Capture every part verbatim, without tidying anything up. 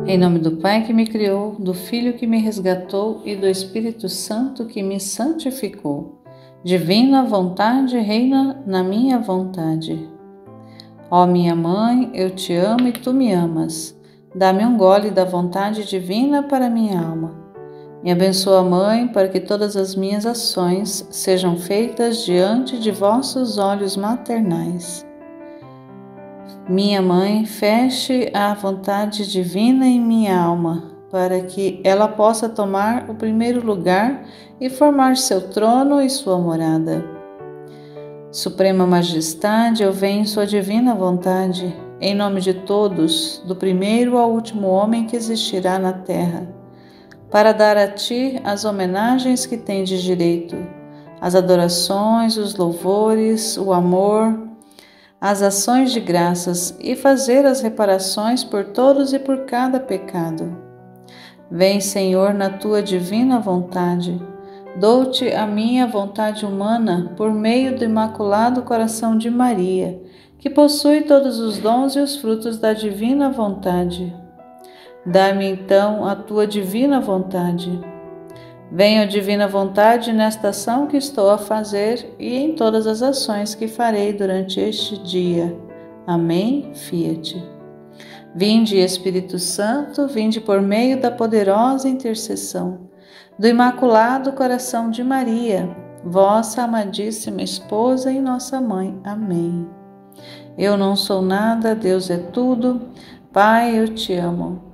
Em nome do Pai que me criou, do Filho que me resgatou e do Espírito Santo que me santificou. Divina vontade reina na minha vontade. Ó minha mãe, eu te amo e tu me amas. Dá-me um gole da vontade divina para minha alma. Me abençoa, Mãe, para que todas as minhas ações sejam feitas diante de vossos olhos maternais. Minha Mãe, feche a vontade divina em minha alma, para que ela possa tomar o primeiro lugar e formar seu trono e sua morada. Suprema Majestade, eu venho em sua divina vontade, em nome de todos, do primeiro ao último homem que existirá na terra, para dar a ti as homenagens que tendes direito, as adorações, os louvores, o amor, as ações de graças e fazer as reparações por todos e por cada pecado. Vem, Senhor, na tua divina vontade. Dou-te a minha vontade humana por meio do Imaculado Coração de Maria, que possui todos os dons e os frutos da divina vontade. Dá-me então a tua divina vontade. Venha, divina vontade, nesta ação que estou a fazer e em todas as ações que farei durante este dia. Amém. Fiat. Vinde, Espírito Santo, vinde por meio da poderosa intercessão do Imaculado Coração de Maria, vossa amadíssima esposa e nossa mãe. Amém. Eu não sou nada, Deus é tudo. Pai, eu te amo.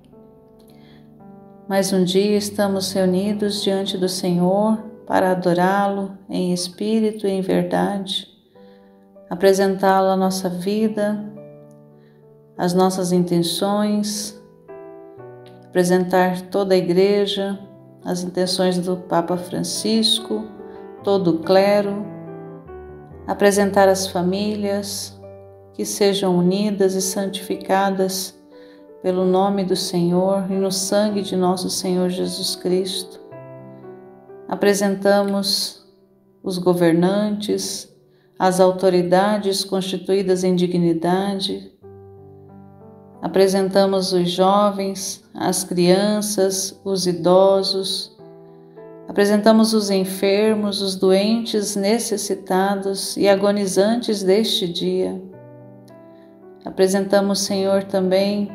Mais um dia estamos reunidos diante do Senhor para adorá-lo em espírito e em verdade, apresentá-lo a nossa vida, as nossas intenções, apresentar toda a Igreja, as intenções do Papa Francisco, todo o clero, apresentar as famílias que sejam unidas e santificadas pelo nome do Senhor e no sangue de nosso Senhor Jesus Cristo. Apresentamos os governantes, as autoridades constituídas em dignidade, apresentamos os jovens, as crianças, os idosos, apresentamos os enfermos, os doentes, necessitados e agonizantes deste dia. Apresentamos, Senhor, também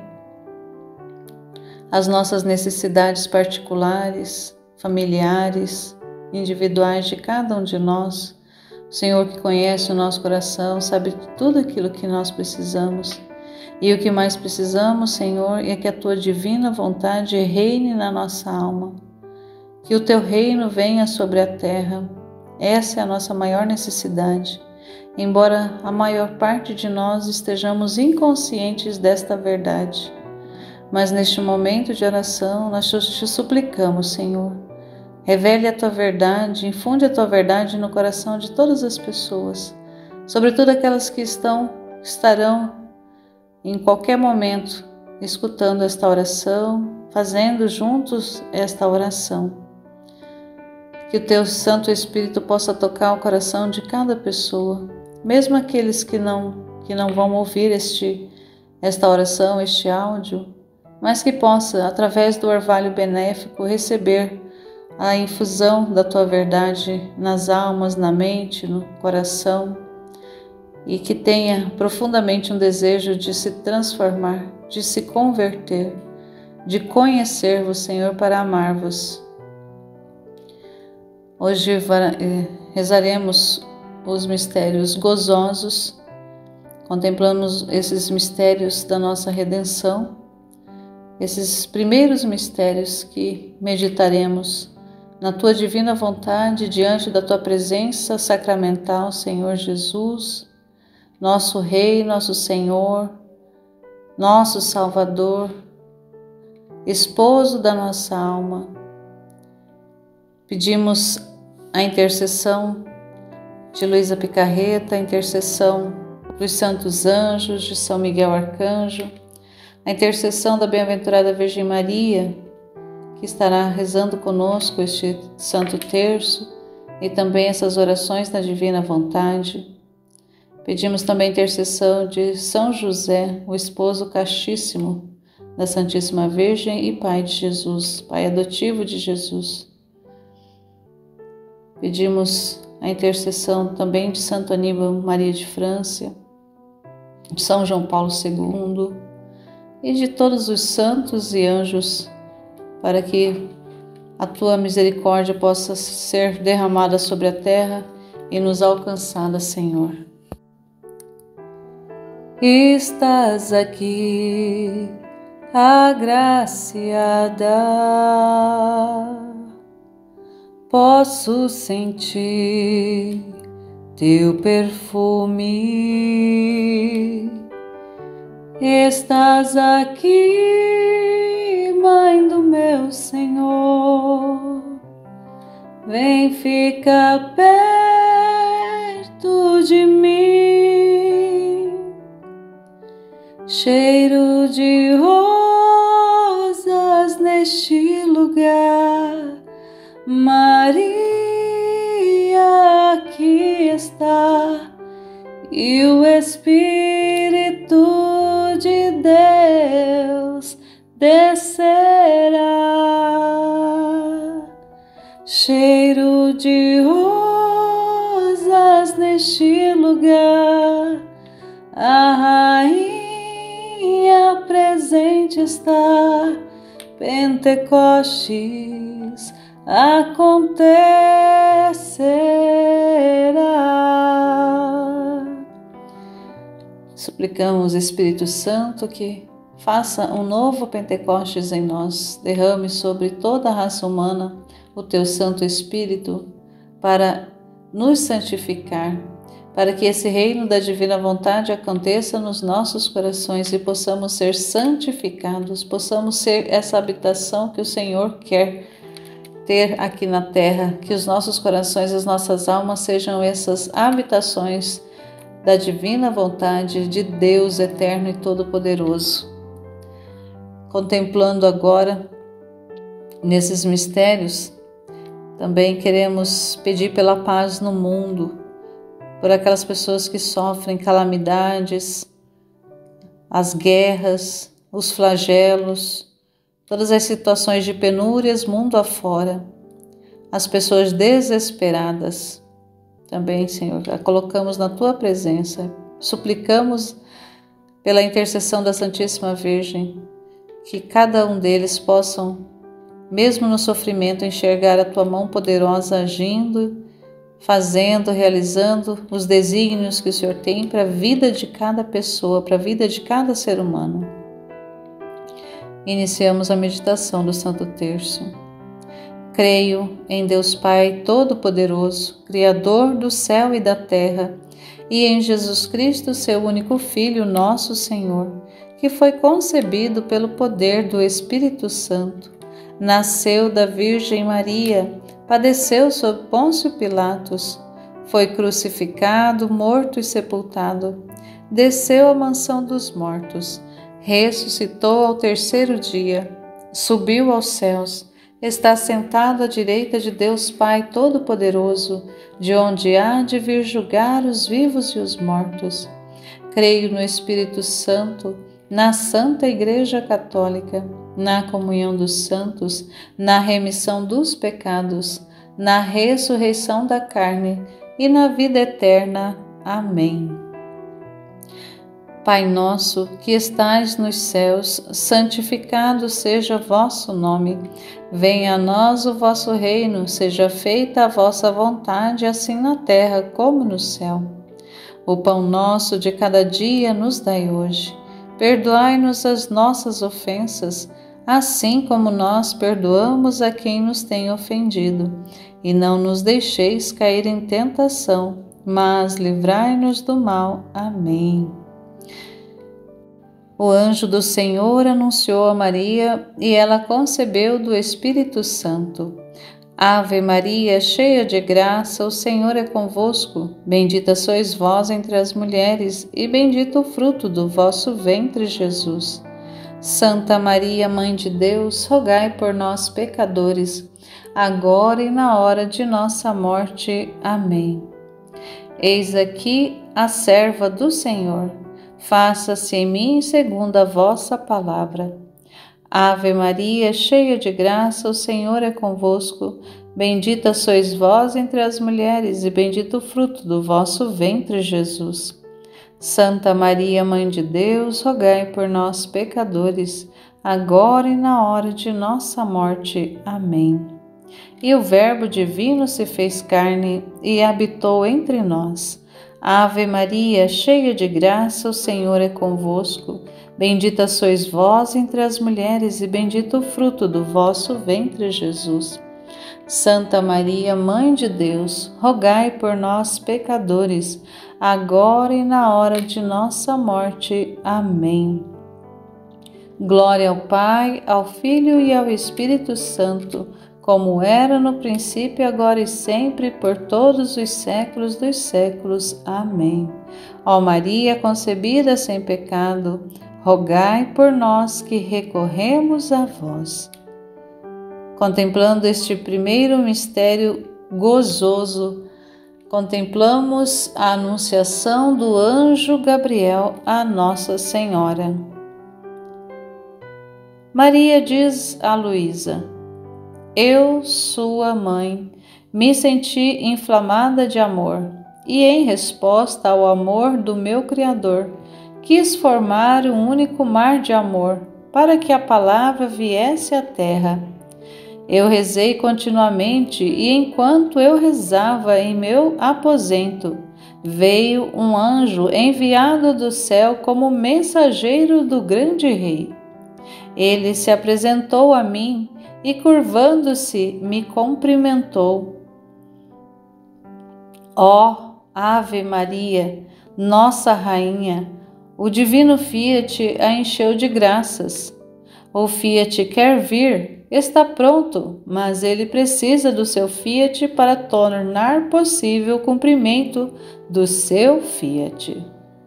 as nossas necessidades particulares, familiares, individuais de cada um de nós. O Senhor que conhece o nosso coração, sabe tudo aquilo que nós precisamos. E o que mais precisamos, Senhor, é que a Tua divina vontade reine na nossa alma. Que o Teu reino venha sobre a terra. Essa é a nossa maior necessidade. Embora a maior parte de nós estejamos inconscientes desta verdade. Mas neste momento de oração, nós te suplicamos, Senhor, revele a Tua verdade, infunde a Tua verdade no coração de todas as pessoas, sobretudo aquelas que estão, estarão em qualquer momento escutando esta oração, fazendo juntos esta oração. Que o Teu Santo Espírito possa tocar o coração de cada pessoa, mesmo aqueles que não, que não vão ouvir este, esta oração, este áudio, mas que possa, através do orvalho benéfico, receber a infusão da Tua verdade nas almas, na mente, no coração, e que tenha profundamente um desejo de se transformar, de se converter, de conhecer-vos, Senhor, para amar-vos. Hoje rezaremos os mistérios gozosos, contemplamos esses mistérios da nossa redenção, esses primeiros mistérios que meditaremos na Tua divina vontade, diante da Tua presença sacramental, Senhor Jesus, nosso Rei, nosso Senhor, nosso Salvador, esposo da nossa alma. Pedimos a intercessão de Luísa Picarreta, a intercessão dos santos anjos, de São Miguel Arcanjo, a intercessão da bem-aventurada Virgem Maria, que estará rezando conosco este Santo Terço e também essas orações na divina vontade. Pedimos também a intercessão de São José, o esposo castíssimo da Santíssima Virgem e Pai de Jesus, Pai adotivo de Jesus. Pedimos a intercessão também de Santo Aníbal Maria de França, de São João Paulo segundo e de todos os santos e anjos, para que a Tua misericórdia possa ser derramada sobre a terra e nos alcançada, Senhor. Estás aqui, agraciada, posso sentir Teu perfume. Estás aqui, Mãe do meu Senhor, vem ficar perto de mim. Cheiro de rosas neste lugar, Maria aqui está, e o Espírito de Deus descerá. Cheiro de rosas neste lugar, a Rainha presente está. Pentecostes acontecerá. Suplicamos, Espírito Santo, que faça um novo Pentecostes em nós, derrame sobre toda a raça humana o Teu Santo Espírito para nos santificar, para que esse reino da divina vontade aconteça nos nossos corações e possamos ser santificados, possamos ser essa habitação que o Senhor quer ter aqui na terra, que os nossos corações, as nossas almas sejam essas habitações da divina vontade de Deus eterno e todo-poderoso. Contemplando agora nesses mistérios, também queremos pedir pela paz no mundo, por aquelas pessoas que sofrem calamidades, as guerras, os flagelos, todas as situações de penúrias mundo afora, as pessoas desesperadas. Também, Senhor, a colocamos na Tua presença, suplicamos pela intercessão da Santíssima Virgem, que cada um deles possam, mesmo no sofrimento, enxergar a Tua mão poderosa agindo, fazendo, realizando os desígnios que o Senhor tem para a vida de cada pessoa, para a vida de cada ser humano. Iniciamos a meditação do Santo Terço. Creio em Deus Pai Todo-Poderoso, Criador do céu e da terra, e em Jesus Cristo, seu único Filho, nosso Senhor, que foi concebido pelo poder do Espírito Santo, nasceu da Virgem Maria, padeceu sob Pôncio Pilatos, foi crucificado, morto e sepultado, desceu à mansão dos mortos, ressuscitou ao terceiro dia, subiu aos céus, está sentado à direita de Deus Pai Todo-Poderoso, de onde há de vir julgar os vivos e os mortos. Creio no Espírito Santo, na Santa Igreja Católica, na comunhão dos santos, na remissão dos pecados, na ressurreição da carne e na vida eterna. Amém. Pai nosso, que estais nos céus, santificado seja o vosso nome. Venha a nós o vosso reino, seja feita a vossa vontade, assim na terra como no céu. O pão nosso de cada dia nos dai hoje. Perdoai-nos as nossas ofensas, assim como nós perdoamos a quem nos tem ofendido. E não nos deixeis cair em tentação, mas livrai-nos do mal. Amém. O anjo do Senhor anunciou a Maria, e ela concebeu do Espírito Santo. Ave Maria, cheia de graça, o Senhor é convosco. Bendita sois vós entre as mulheres, e bendito o fruto do vosso ventre, Jesus. Santa Maria, Mãe de Deus, rogai por nós, pecadores, agora e na hora de nossa morte. Amém. Eis aqui a serva do Senhor. Faça-se em mim segundo a vossa palavra. Ave Maria, cheia de graça, o Senhor é convosco. Bendita sois vós entre as mulheres, e bendito o fruto do vosso ventre, Jesus. Santa Maria, Mãe de Deus, rogai por nós, pecadores, agora e na hora de nossa morte. Amém. E o Verbo divino se fez carne e habitou entre nós. Ave Maria, cheia de graça, o Senhor é convosco. Bendita sois vós entre as mulheres, e bendito o fruto do vosso ventre, Jesus. Santa Maria, Mãe de Deus, rogai por nós, pecadores, agora e na hora de nossa morte. Amém. Glória ao Pai, ao Filho e ao Espírito Santo, como era no princípio, agora e sempre, por todos os séculos dos séculos. Amém. Ó Maria, concebida sem pecado, rogai por nós que recorremos a vós. Contemplando este primeiro mistério gozoso, contemplamos a anunciação do anjo Gabriel a Nossa Senhora. Maria diz a Luísa: eu, sua mãe, me senti inflamada de amor, e em resposta ao amor do meu Criador, quis formar um único mar de amor, para que a palavra viesse à terra. Eu rezei continuamente, e enquanto eu rezava em meu aposento, veio um anjo enviado do céu como mensageiro do grande rei. Ele se apresentou a mim e, curvando-se, me cumprimentou. Ó Ave Maria, nossa Rainha, o divino Fiat a encheu de graças. O Fiat quer vir, está pronto, mas ele precisa do seu Fiat para tornar possível o cumprimento do seu Fiat.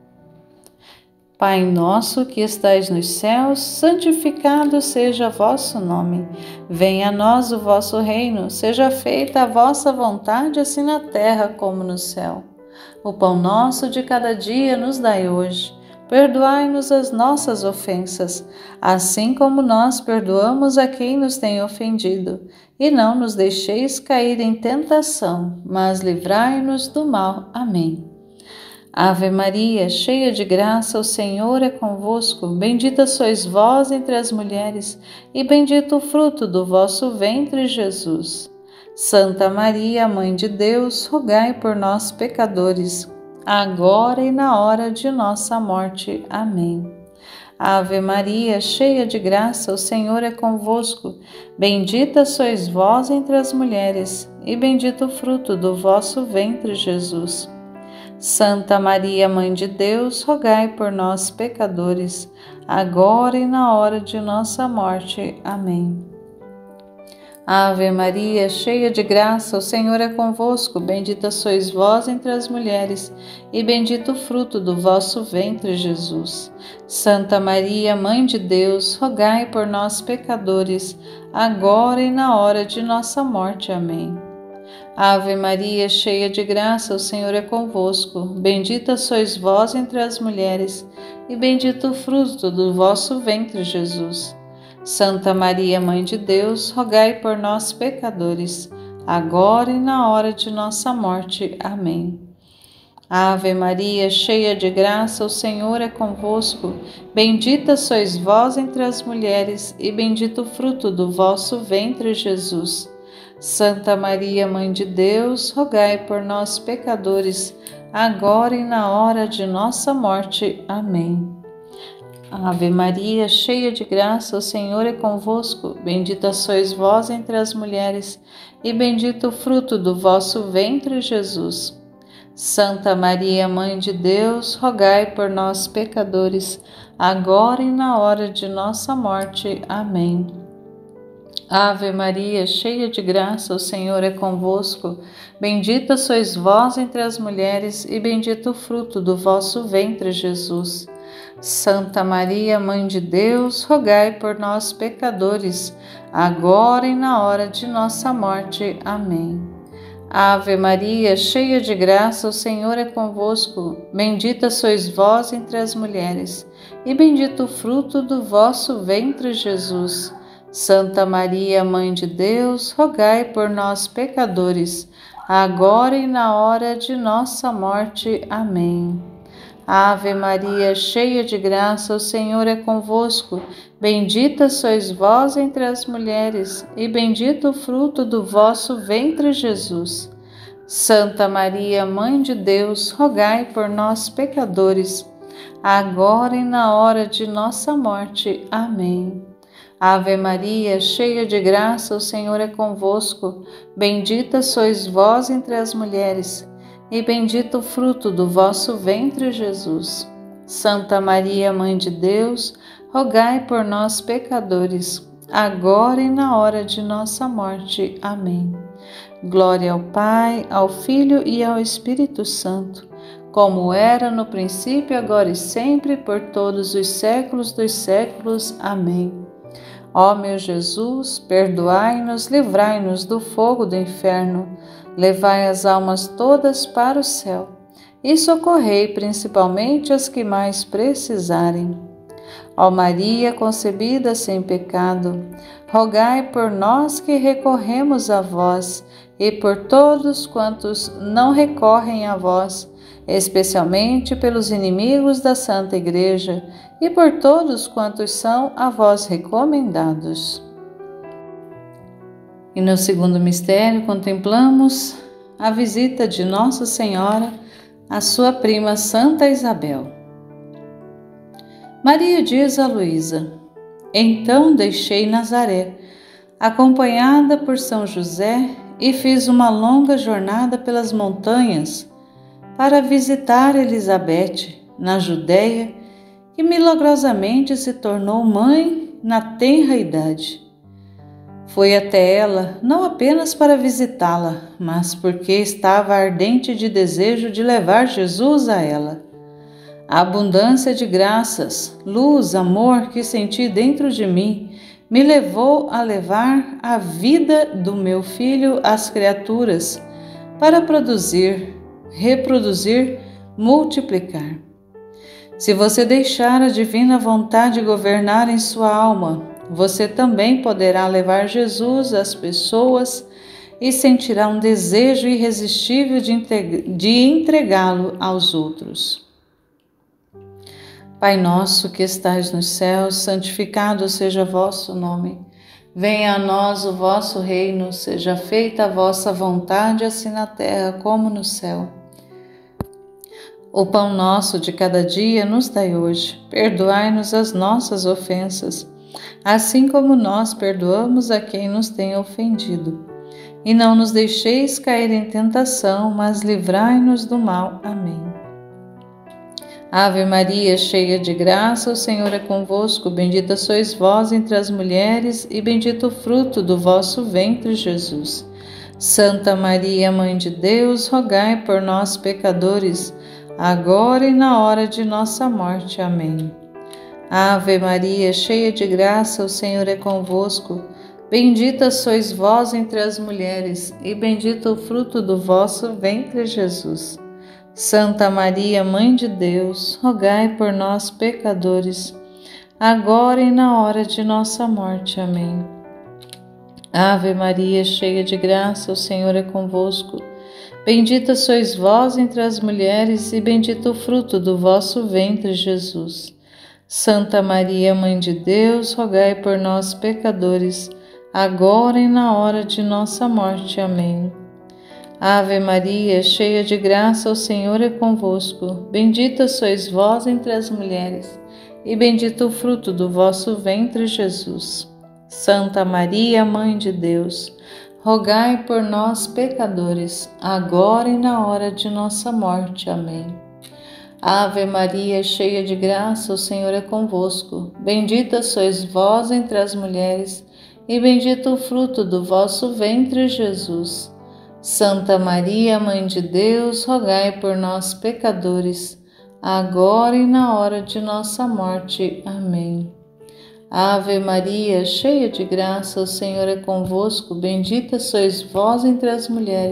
Pai nosso que estais nos céus, santificado seja vosso nome. Venha a nós o vosso reino, seja feita a vossa vontade, assim na terra como no céu. O pão nosso de cada dia nos dai hoje. Perdoai-nos as nossas ofensas, assim como nós perdoamos a quem nos tem ofendido. E não nos deixeis cair em tentação, mas livrai-nos do mal. Amém. Ave Maria, cheia de graça, o Senhor é convosco. Bendita sois vós entre as mulheres, e bendito o fruto do vosso ventre, Jesus. Santa Maria, Mãe de Deus, rogai por nós, pecadores, agora e na hora de nossa morte. Amém. Ave Maria, cheia de graça, o Senhor é convosco. Bendita sois vós entre as mulheres, e bendito o fruto do vosso ventre, Jesus. Santa Maria, Mãe de Deus, rogai por nós, pecadores, agora e na hora de nossa morte. Amém. Ave Maria, cheia de graça, o Senhor é convosco. Bendita sois vós entre as mulheres, e bendito o fruto do vosso ventre, Jesus. Santa Maria, Mãe de Deus, rogai por nós, pecadores, agora e na hora de nossa morte. Amém. Ave Maria, cheia de graça, o Senhor é convosco. Bendita sois vós entre as mulheres, e bendito o fruto do vosso ventre, Jesus. Santa Maria, Mãe de Deus, rogai por nós, pecadores, agora e na hora de nossa morte. Amém. Ave Maria, cheia de graça, o Senhor é convosco. Bendita sois vós entre as mulheres, e bendito o fruto do vosso ventre, Jesus. Santa Maria, Mãe de Deus, rogai por nós, pecadores, agora e na hora de nossa morte. Amém. Ave Maria, cheia de graça, o Senhor é convosco. Bendita sois vós entre as mulheres, e bendito o fruto do vosso ventre, Jesus. Santa Maria, Mãe de Deus, rogai por nós, pecadores, agora e na hora de nossa morte. Amém. Ave Maria, cheia de graça, o Senhor é convosco. Bendita sois vós entre as mulheres, e bendito o fruto do vosso ventre, Jesus. Santa Maria, Mãe de Deus, rogai por nós, pecadores, agora e na hora de nossa morte. Amém. Ave Maria, cheia de graça, o Senhor é convosco. Bendita sois vós entre as mulheres, e bendito o fruto do vosso ventre, Jesus. Santa Maria, Mãe de Deus, rogai por nós, pecadores, agora e na hora de nossa morte. Amém. Ave Maria, cheia de graça, o Senhor é convosco. Bendita sois vós entre as mulheres, e bendito o fruto do vosso ventre, Jesus. Santa Maria, Mãe de Deus, rogai por nós, pecadores, agora e na hora de nossa morte. Amém. Ave Maria, cheia de graça, o Senhor é convosco. Bendita sois vós entre as mulheres, e bendito o fruto do vosso ventre, Jesus. Santa Maria, Mãe de Deus, rogai por nós, pecadores, agora e na hora de nossa morte. Amém. Glória ao Pai, ao Filho e ao Espírito Santo, como era no princípio, agora e sempre, por todos os séculos dos séculos. Amém. Ó meu Jesus, perdoai-nos, livrai-nos do fogo do inferno, levai as almas todas para o céu e socorrei principalmente as que mais precisarem. Ó Maria concebida sem pecado, rogai por nós que recorremos a vós e por todos quantos não recorrem a vós, especialmente pelos inimigos da Santa Igreja e por todos quantos são a vós recomendados. E no segundo mistério contemplamos a visita de Nossa Senhora à sua prima Santa Isabel. Maria diz a Luísa: então deixei Nazaré, acompanhada por São José, e fiz uma longa jornada pelas montanhas para visitar Elizabeth, na Judéia, que milagrosamente se tornou mãe na tenra idade. Fui até ela não apenas para visitá-la, mas porque estava ardente de desejo de levar Jesus a ela. A abundância de graças, luz, amor que senti dentro de mim me levou a levar a vida do meu filho às criaturas para produzir, reproduzir, multiplicar. Se você deixar a divina vontade governar em sua alma, você também poderá levar Jesus às pessoas e sentirá um desejo irresistível de entregá-lo aos outros. Pai nosso que estais nos céus, santificado seja vosso nome. Venha a nós o vosso reino, seja feita a vossa vontade, assim na terra como no céu. O pão nosso de cada dia nos dai hoje. Perdoai-nos as nossas ofensas, assim como nós perdoamos a quem nos tem ofendido. E não nos deixeis cair em tentação, mas livrai-nos do mal. Amém. Ave Maria, cheia de graça, o Senhor é convosco. Bendita sois vós entre as mulheres, e bendito o fruto do vosso ventre, Jesus. Santa Maria, Mãe de Deus, rogai por nós, pecadores, agora e na hora de nossa morte. Amém. Ave Maria, cheia de graça, o Senhor é convosco. Bendita sois vós entre as mulheres, e bendito o fruto do vosso ventre, Jesus. Santa Maria, Mãe de Deus, rogai por nós, pecadores, agora e na hora de nossa morte. Amém. Ave Maria, cheia de graça, o Senhor é convosco. Bendita sois vós entre as mulheres, e bendito o fruto do vosso ventre, Jesus. Santa Maria, Mãe de Deus, rogai por nós, pecadores, agora e na hora de nossa morte. Amém. Ave Maria, cheia de graça, o Senhor é convosco. Bendita sois vós entre as mulheres, e bendito o fruto do vosso ventre, Jesus. Santa Maria, Mãe de Deus, rogai por nós, pecadores, agora e na hora de nossa morte. Amém. Ave Maria, cheia de graça, o Senhor é convosco. Bendita sois vós entre as mulheres, e bendito o fruto do vosso ventre, Jesus. Santa Maria, Mãe de Deus, rogai por nós, pecadores, agora e na hora de nossa morte. Amém. Ave Maria, cheia de graça, o Senhor é convosco. Bendita sois vós entre as mulheres,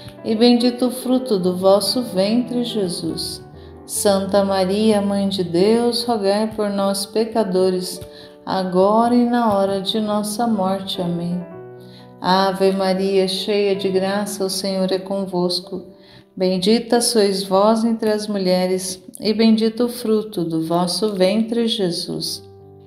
e bendito o fruto do vosso ventre, Jesus. Santa Maria, Mãe de Deus, rogai por nós, pecadores, agora e na hora de nossa morte. Amém. Ave Maria, cheia de graça, o Senhor é convosco. Bendita sois vós entre as mulheres, e bendito o fruto do vosso ventre, Jesus.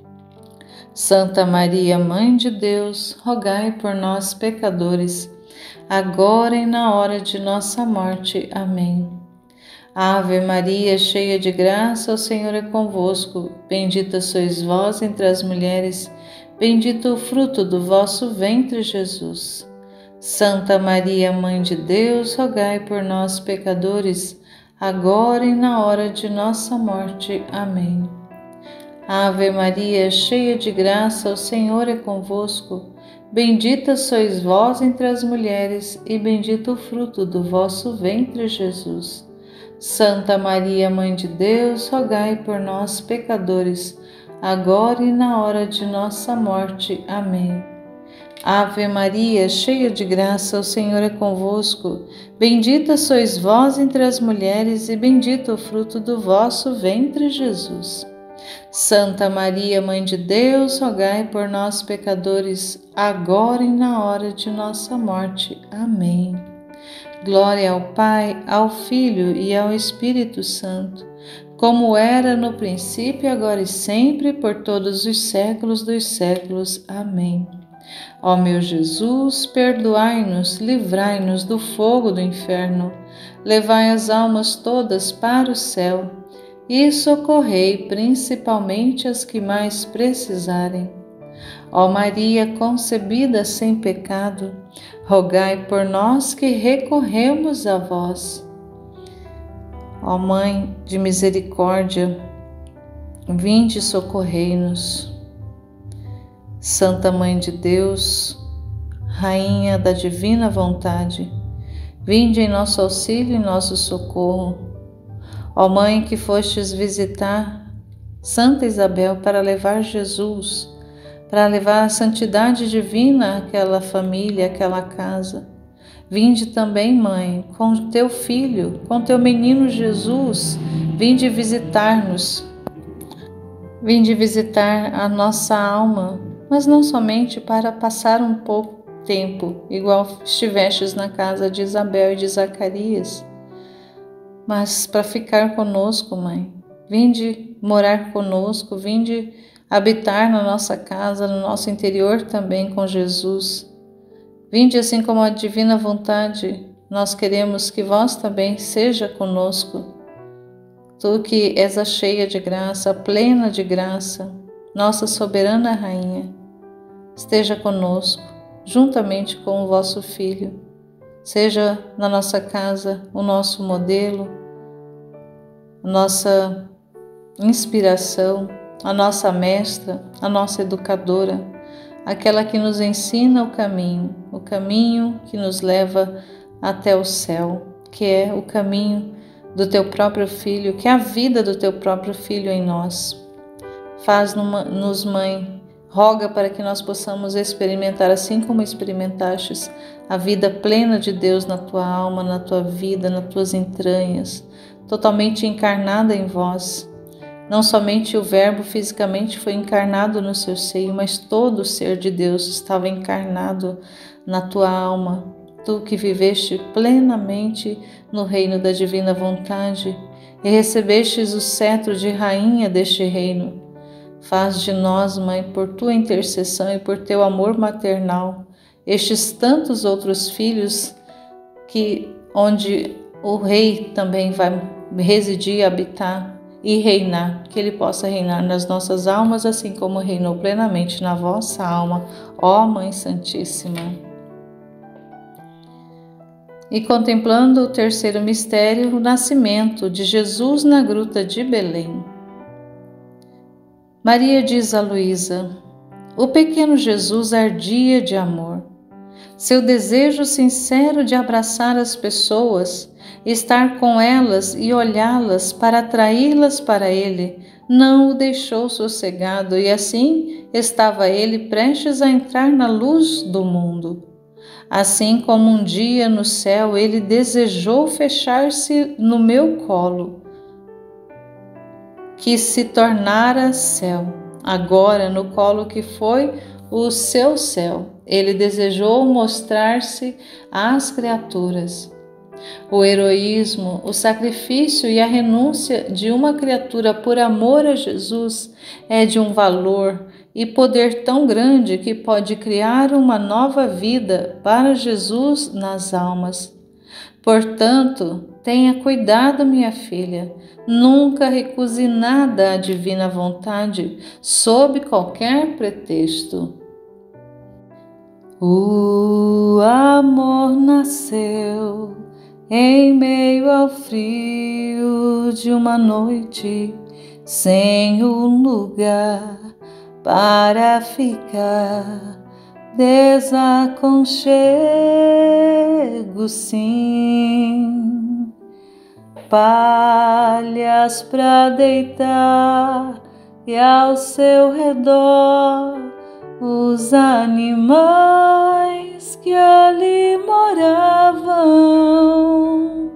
Santa Maria, Mãe de Deus, rogai por nós, pecadores, agora e na hora de nossa morte. Amém. Ave Maria, cheia de graça, o Senhor é convosco. Bendita sois vós entre as mulheres, bendito o fruto do vosso ventre, Jesus. Santa Maria, Mãe de Deus, rogai por nós, pecadores, agora e na hora de nossa morte. Amém. Ave Maria, cheia de graça, o Senhor é convosco. Bendita sois vós entre as mulheres, e bendito o fruto do vosso ventre, Jesus. Santa Maria, Mãe de Deus, rogai por nós, pecadores, agora e na hora de nossa morte. Amém. Ave Maria, cheia de graça, o Senhor é convosco. Bendita sois vós entre as mulheres, e bendito o fruto do vosso ventre, Jesus. Santa Maria, Mãe de Deus, rogai por nós, pecadores, agora e na hora de nossa morte. Amém. Glória ao Pai, ao Filho e ao Espírito Santo, como era no princípio, agora e sempre, por todos os séculos dos séculos. Amém. Ó meu Jesus, perdoai-nos, livrai-nos do fogo do inferno, levai as almas todas para o céu e socorrei principalmente as que mais precisarem. Ó Maria concebida sem pecado, rogai por nós que recorremos a vós. Ó Mãe de misericórdia, vinde socorrei-nos. Santa Mãe de Deus, Rainha da divina vontade, vinde em nosso auxílio e nosso socorro. Ó Mãe que fostes visitar Santa Isabel para levar Jesus, para levar a santidade divina àquela família, àquela casa. Vinde também, Mãe, com teu Filho, com teu menino Jesus, vinde visitar-nos. Vinde visitar a nossa alma, mas não somente para passar um pouco tempo, igual estivestes na casa de Isabel e de Zacarias, mas para ficar conosco, Mãe. Vinde morar conosco, vinde habitar na nossa casa, no nosso interior também com Jesus. Vinde assim como a divina vontade, nós queremos que vós também seja conosco. Tu que és a cheia de graça, a plena de graça, nossa soberana Rainha, esteja conosco, juntamente com o vosso Filho. Seja na nossa casa o nosso modelo, a nossa inspiração, a nossa mestra, a nossa educadora, aquela que nos ensina o caminho, o caminho que nos leva até o céu, que é o caminho do teu próprio Filho, que é a vida do teu próprio Filho em nós. Faz-nos, Mãe, roga para que nós possamos experimentar, assim como experimentastes, a vida plena de Deus na tua alma, na tua vida, nas tuas entranhas, totalmente encarnada em vós. Não somente o Verbo fisicamente foi encarnado no seu seio, mas todo o ser de Deus estava encarnado na tua alma. Tu que viveste plenamente no reino da divina vontade e recebestes o cetro de rainha deste reino, faz de nós, Mãe, por tua intercessão e por teu amor maternal, estes tantos outros filhos que onde o Rei também vai residir, habitar e reinar, que Ele possa reinar nas nossas almas, assim como reinou plenamente na vossa alma, ó Mãe Santíssima. E contemplando o terceiro mistério, o nascimento de Jesus na gruta de Belém. Maria diz a Luísa: o pequeno Jesus ardia de amor. Seu desejo sincero de abraçar as pessoas, estar com elas e olhá-las para atraí-las para ele, não o deixou sossegado, e assim estava ele prestes a entrar na luz do mundo. Assim como um dia no céu ele desejou fechar-se no meu colo, que se tornara céu, agora no colo que foi o seu céu, ele desejou mostrar-se às criaturas. O heroísmo, o sacrifício e a renúncia de uma criatura por amor a Jesus é de um valor e poder tão grande que pode criar uma nova vida para Jesus nas almas. Portanto, tenha cuidado, minha filha, nunca recuse nada à divina vontade, sob qualquer pretexto. O amor nasceu em meio ao frio de uma noite, sem um lugar para ficar. Desaconchego, sim, palhas pra deitar e ao seu redor os animais que ali moravam.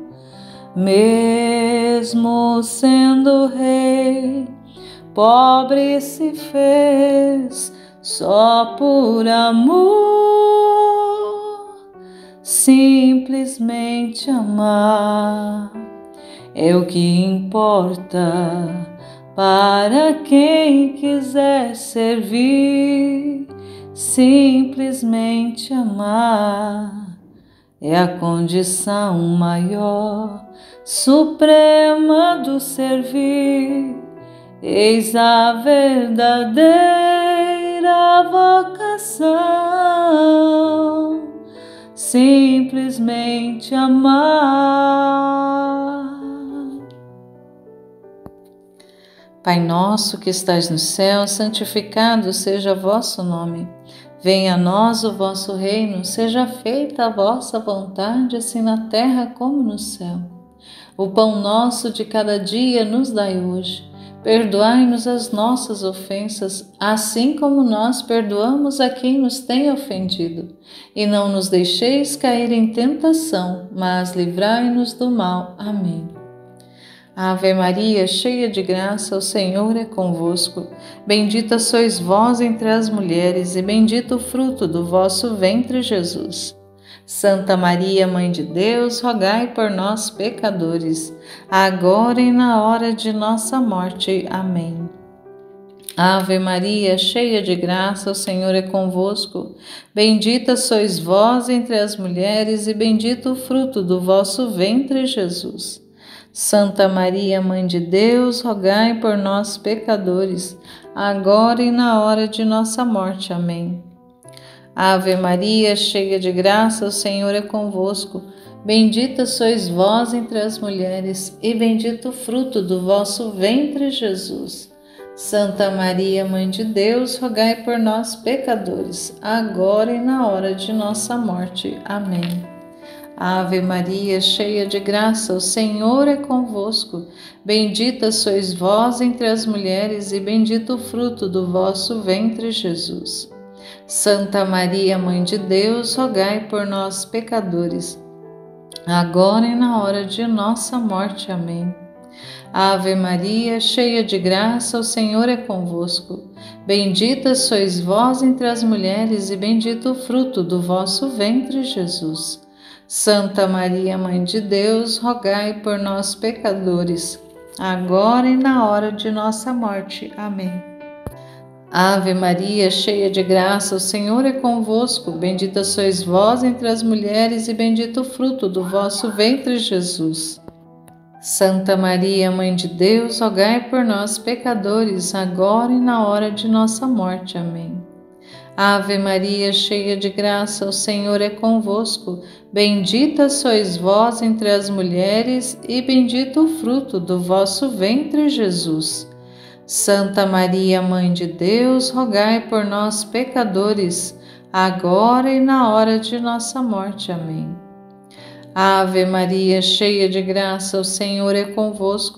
Mesmo sendo rei, pobre se fez só por amor, simplesmente amar é o que importa para quem quiser servir. Simplesmente amar é a condição maior, suprema do servir. Eis a verdadeira vocação, simplesmente amar. Pai nosso que estais no céu, santificado seja vosso nome. Venha a nós o vosso reino, seja feita a vossa vontade, assim na terra como no céu. O pão nosso de cada dia nos dai hoje. Perdoai-nos as nossas ofensas, assim como nós perdoamos a quem nos tem ofendido. E não nos deixeis cair em tentação, mas livrai-nos do mal. Amém. Ave Maria, cheia de graça, o Senhor é convosco. Bendita sois vós entre as mulheres, e bendito o fruto do vosso ventre, Jesus. Santa Maria, Mãe de Deus, rogai por nós, pecadores, agora e na hora de nossa morte. Amém. Ave Maria, cheia de graça, o Senhor é convosco. Bendita sois vós entre as mulheres, e bendito o fruto do vosso ventre, Jesus. Santa Maria, Mãe de Deus, rogai por nós, pecadores, agora e na hora de nossa morte. Amém. Ave Maria, cheia de graça, o Senhor é convosco. Bendita sois vós entre as mulheres, e bendito o fruto do vosso ventre, Jesus. Santa Maria, Mãe de Deus, rogai por nós, pecadores, agora e na hora de nossa morte. Amém. Ave Maria, cheia de graça, o Senhor é convosco. Bendita sois vós entre as mulheres, e bendito o fruto do vosso ventre, Jesus. Santa Maria, Mãe de Deus, rogai por nós, pecadores, agora e na hora de nossa morte. Amém. Ave Maria, cheia de graça, o Senhor é convosco. Bendita sois vós entre as mulheres, e bendito o fruto do vosso ventre, Jesus. Santa Maria, Mãe de Deus, rogai por nós, pecadores, agora e na hora de nossa morte. Amém. Ave Maria, cheia de graça, o Senhor é convosco. Bendita sois vós entre as mulheres, e bendito o fruto do vosso ventre, Jesus. Santa Maria, Mãe de Deus, rogai por nós, pecadores, agora e na hora de nossa morte. Amém. Ave Maria, cheia de graça, o Senhor é convosco. Bendita sois vós entre as mulheres, e bendito o fruto do vosso ventre, Jesus. Santa Maria, Mãe de Deus, rogai por nós, pecadores, agora e na hora de nossa morte. Amém. Ave Maria, cheia de graça, o Senhor é convosco.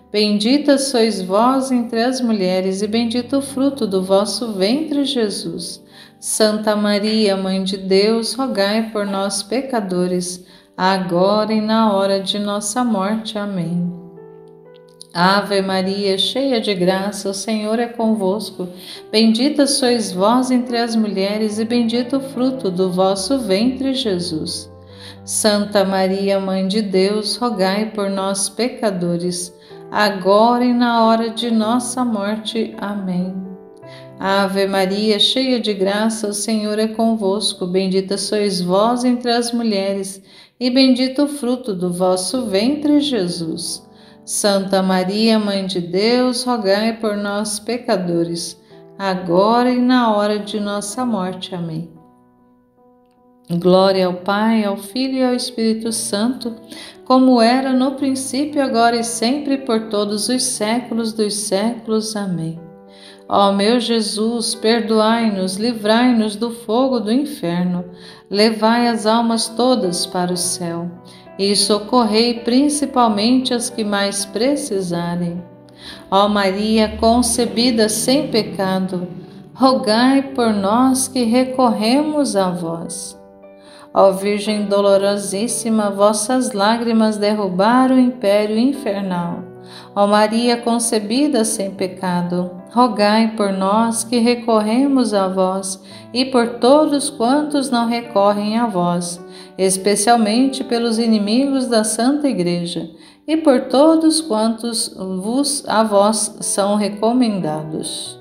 Bendita sois vós entre as mulheres, e bendito o fruto do vosso ventre, Jesus. Santa Maria, Mãe de Deus, rogai por nós, pecadores, agora e na hora de nossa morte. Amém. Ave Maria, cheia de graça, o Senhor é convosco. Bendita sois vós entre as mulheres, e bendito o fruto do vosso ventre, Jesus. Santa Maria, Mãe de Deus, rogai por nós, pecadores, agora e na hora de nossa morte. Amém. Ave Maria, cheia de graça, o Senhor é convosco. Bendita sois vós entre as mulheres, e bendito o fruto do vosso ventre, Jesus. Santa Maria, Mãe de Deus, rogai por nós, pecadores, agora e na hora de nossa morte. Amém. Glória ao Pai, ao Filho e ao Espírito Santo, como era no princípio, agora e sempre, por todos os séculos dos séculos. Amém. Ó meu Jesus, perdoai-nos, livrai-nos do fogo do inferno, levai as almas todas para o céu e socorrei principalmente as que mais precisarem. Ó Maria concebida sem pecado, rogai por nós que recorremos a vós. Ó Virgem dolorosíssima, vossas lágrimas derrubaram o império infernal. Ó Maria concebida sem pecado, rogai por nós que recorremos a vós e por todos quantos não recorrem a vós, especialmente pelos inimigos da Santa Igreja e por todos quantos vos a vós são recomendados.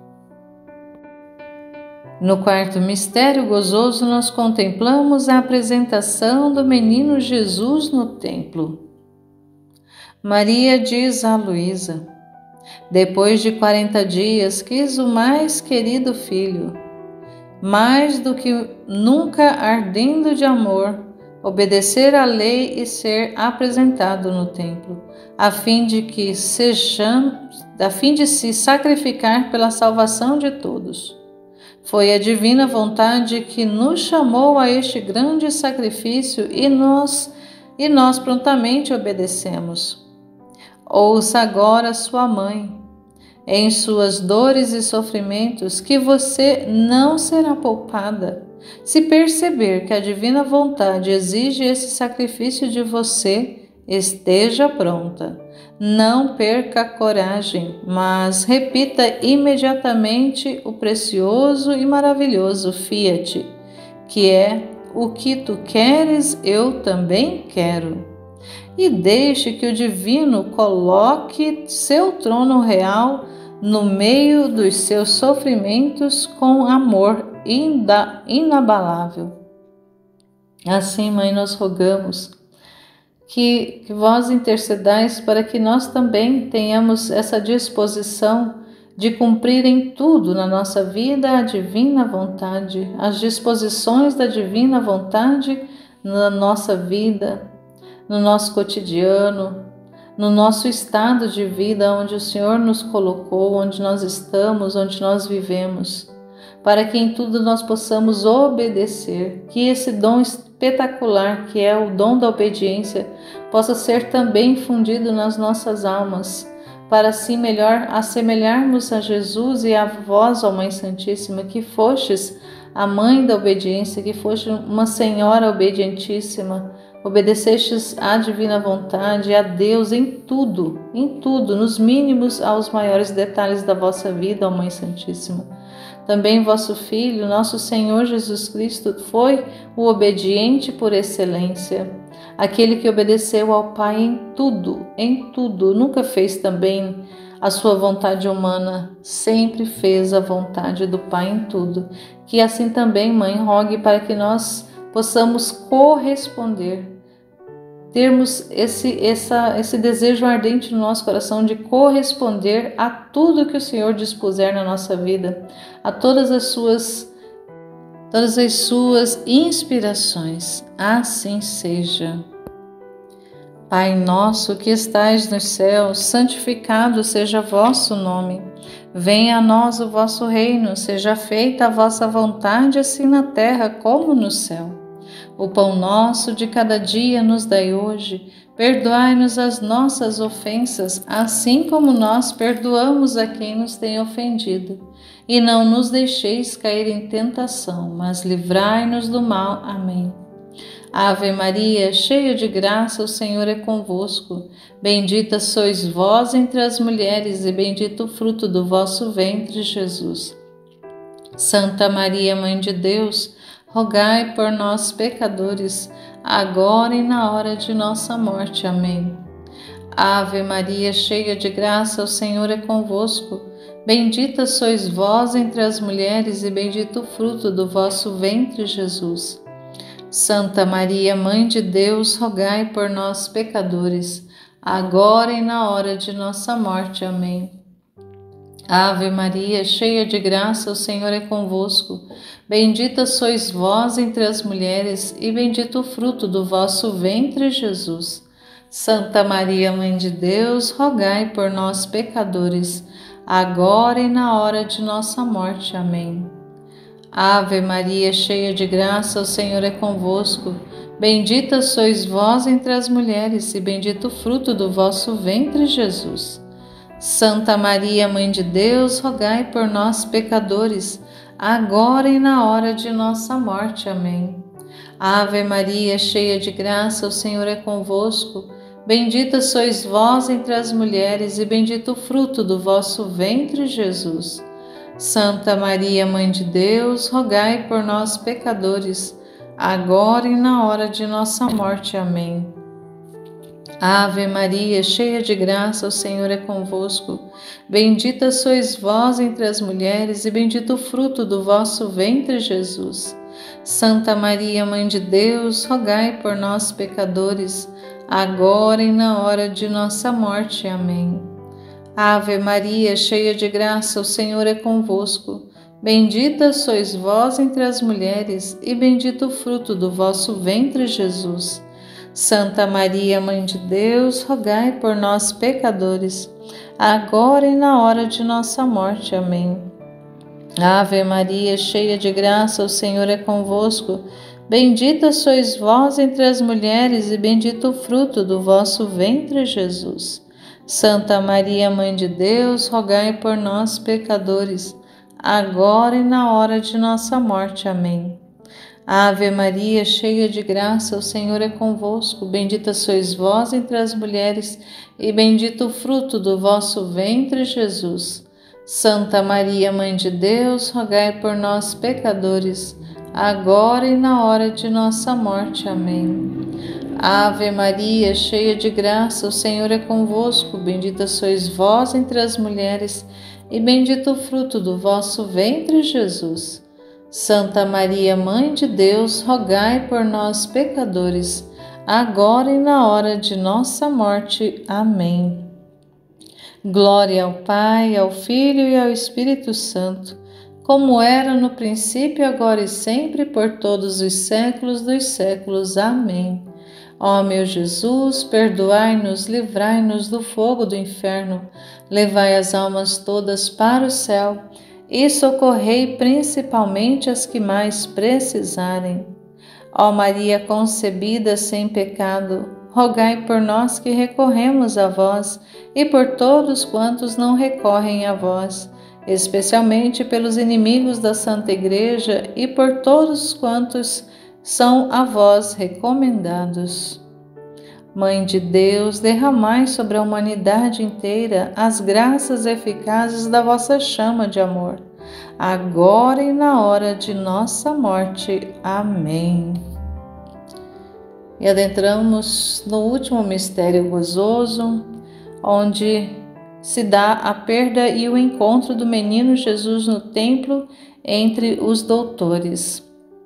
No quarto mistério gozoso, nós contemplamos a apresentação do menino Jesus no templo. Maria diz a Luísa: depois de quarenta dias quis o mais querido filho, mais do que nunca ardendo de amor, obedecer à lei e ser apresentado no templo, a fim de que sejamos, a fim de se sacrificar pela salvação de todos. Foi a divina vontade que nos chamou a este grande sacrifício e nós, e nós prontamente obedecemos. Ouça agora sua mãe, em suas dores e sofrimentos, que você não será poupada. Se perceber que a divina vontade exige esse sacrifício de você, esteja pronta. Não perca a coragem, mas repita imediatamente o precioso e maravilhoso Fiat, que é: o que tu queres, eu também quero. E deixe que o Divino coloque seu trono real no meio dos seus sofrimentos com amor inabalável. Assim, Mãe, nós rogamos que, que vós intercedais para que nós também tenhamos essa disposição de cumprir em tudo na nossa vida a divina vontade, as disposições da divina vontade na nossa vida, no nosso cotidiano, no nosso estado de vida onde o Senhor nos colocou, onde nós estamos, onde nós vivemos, para que em tudo nós possamos obedecer, que esse dom espetacular que é o dom da obediência possa ser também infundido nas nossas almas, para assim melhor assemelharmos a Jesus e a vós, ó Mãe Santíssima, que fostes a mãe da obediência, que foste uma senhora obedientíssima, obedecestes à divina vontade, a Deus em tudo, em tudo, nos mínimos aos maiores detalhes da vossa vida, ó Mãe Santíssima. Também vosso Filho, nosso Senhor Jesus Cristo, foi o obediente por excelência, aquele que obedeceu ao Pai em tudo, em tudo, nunca fez também a sua vontade humana, sempre fez a vontade do Pai em tudo. Que assim também, Mãe, rogue para que nós possamos corresponder, termos esse, essa, esse desejo ardente no nosso coração de corresponder a tudo que o Senhor dispuser na nossa vida, a todas as suas, todas as suas inspirações. Assim seja. Pai nosso que estais nos céus, santificado seja vosso nome. Venha a nós o vosso reino, seja feita a vossa vontade, assim na terra como no céu. O pão nosso de cada dia nos dai hoje, Perdoai-nos as nossas ofensas, assim como nós perdoamos a quem nos tem ofendido. E não nos deixeis cair em tentação, mas livrai-nos do mal. Amém. Ave Maria, cheia de graça, o Senhor é convosco. Bendita sois vós entre as mulheres, e bendito o fruto do vosso ventre, Jesus. Santa Maria, Mãe de Deus, rogai por nós, pecadores, agora e na hora de nossa morte. Amém. Ave Maria, cheia de graça, o Senhor é convosco. Bendita sois vós entre as mulheres, e bendito o fruto do vosso ventre, Jesus. Santa Maria, Mãe de Deus, rogai por nós, pecadores, agora e na hora de nossa morte. Amém. Ave Maria, cheia de graça, o Senhor é convosco. Bendita sois vós entre as mulheres, e bendito o fruto do vosso ventre, Jesus. Santa Maria, Mãe de Deus, rogai por nós, pecadores, agora e na hora de nossa morte. Amém. Ave Maria, cheia de graça, o Senhor é convosco. Bendita sois vós entre as mulheres, e bendito o fruto do vosso ventre, Jesus. Santa Maria, Mãe de Deus, rogai por nós, pecadores, agora e na hora de nossa morte. Amém. Ave Maria, cheia de graça, o Senhor é convosco. Bendita sois vós entre as mulheres, e bendito o fruto do vosso ventre, Jesus. Santa Maria, Mãe de Deus, rogai por nós, pecadores, agora e na hora de nossa morte. Amém. Ave Maria, cheia de graça, o Senhor é convosco. Bendita sois vós entre as mulheres, e bendito o fruto do vosso ventre, Jesus. Santa Maria, Mãe de Deus, rogai por nós, pecadores, agora e na hora de nossa morte. Amém. Ave Maria, cheia de graça, o Senhor é convosco. Bendita sois vós entre as mulheres, e bendito o fruto do vosso ventre, Jesus. Santa Maria, Mãe de Deus, rogai por nós, pecadores, agora e na hora de nossa morte. Amém. Ave Maria, cheia de graça, o Senhor é convosco. Bendita sois vós entre as mulheres, e bendito o fruto do vosso ventre, Jesus. Santa Maria, Mãe de Deus, rogai por nós, pecadores, agora e na hora de nossa morte. Amém. Ave Maria, cheia de graça, o Senhor é convosco. Bendita sois vós entre as mulheres, e bendito o fruto do vosso ventre, Jesus. Santa Maria, Mãe de Deus, rogai por nós, pecadores, agora e na hora de nossa morte. Amém. Ave Maria, cheia de graça, o Senhor é convosco. Bendita sois vós entre as mulheres, e bendito o fruto do vosso ventre, Jesus. Santa Maria, Mãe de Deus, rogai por nós, pecadores, agora e na hora de nossa morte. Amém. Glória ao Pai, ao Filho e ao Espírito Santo, como era no princípio, agora e sempre, por todos os séculos dos séculos. Amém. Ó meu Jesus, perdoai-nos, livrai-nos do fogo do inferno, levai as almas todas para o céu e socorrei principalmente as que mais precisarem. Ó Maria concebida sem pecado, rogai por nós que recorremos a vós e por todos quantos não recorrem a vós, especialmente pelos inimigos da Santa Igreja e por todos quantos são a vós recomendados. Mãe de Deus, derramai sobre a humanidade inteira as graças eficazes da vossa chama de amor, agora e na hora de nossa morte. Amém. E adentramos no último mistério gozoso, onde se dá a perda e o encontro do menino Jesus no templo entre os doutores.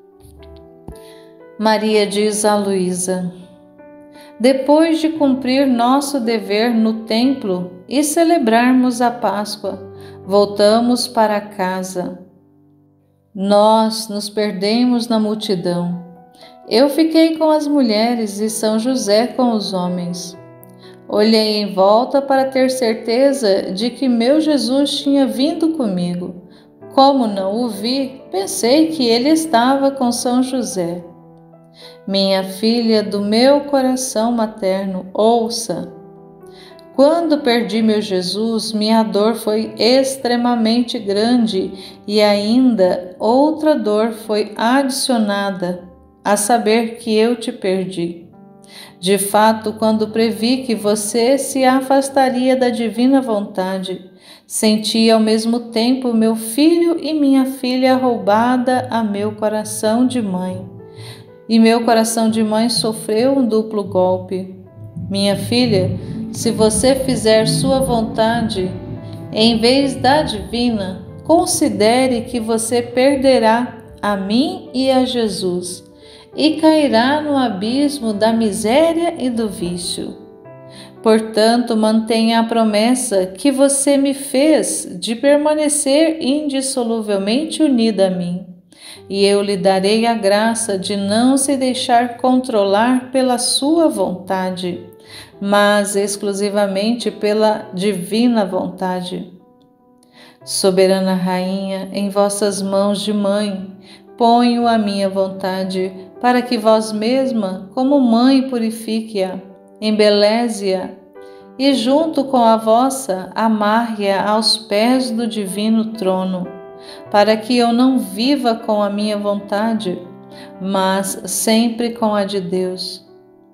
Maria diz a Luísa: depois de cumprir nosso dever no templo e celebrarmos a Páscoa, voltamos para casa. Nós nos perdemos na multidão. Eu fiquei com as mulheres e São José com os homens. Olhei em volta para ter certeza de que meu Jesus tinha vindo comigo. Como não o vi, pensei que ele estava com São José. Minha filha do meu coração materno, ouça. Quando perdi meu Jesus, minha dor foi extremamente grande e ainda outra dor foi adicionada, a saber que eu te perdi. De fato, quando previ que você se afastaria da divina vontade, senti ao mesmo tempo meu filho e minha filha roubada a meu coração de mãe. E meu coração de mãe sofreu um duplo golpe. Minha filha, se você fizer sua vontade, em vez da divina, considere que você perderá a mim e a Jesus e cairá no abismo da miséria e do vício. Portanto, mantenha a promessa que você me fez de permanecer indissoluvelmente unida a mim, e eu lhe darei a graça de não se deixar controlar pela sua vontade, mas exclusivamente pela divina vontade. Soberana Rainha, em vossas mãos de mãe, ponho a minha vontade, para que vós mesma, como mãe, purifique-a, embeleze-a e, junto com a vossa, amarre-a aos pés do divino trono, para que eu não viva com a minha vontade, mas sempre com a de Deus.